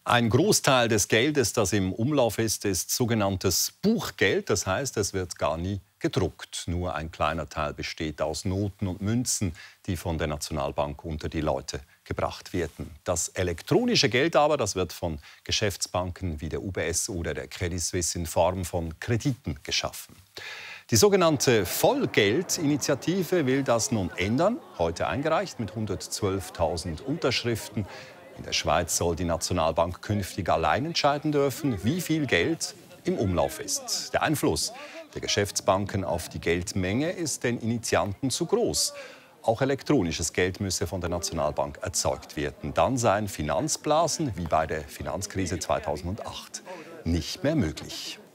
Ein Großteil des Geldes, das im Umlauf ist sogenanntes Buchgeld. Das heißt, es wird gar nie gedruckt. Nur ein kleiner Teil besteht aus Noten und Münzen, die von der Nationalbank unter die Leute gebracht werden. Das elektronische Geld aber, das wird von Geschäftsbanken wie der UBS oder der Credit Suisse in Form von Krediten geschaffen. Die sogenannte Vollgeld-Initiative will das nun ändern. Heute eingereicht mit 112.000 Unterschriften. In der Schweiz soll die Nationalbank künftig allein entscheiden dürfen, wie viel Geld im Umlauf ist. Der Einfluss der Geschäftsbanken auf die Geldmenge ist den Initianten zu groß. Auch elektronisches Geld müsse von der Nationalbank erzeugt werden. Dann seien Finanzblasen wie bei der Finanzkrise 2008 nicht mehr möglich.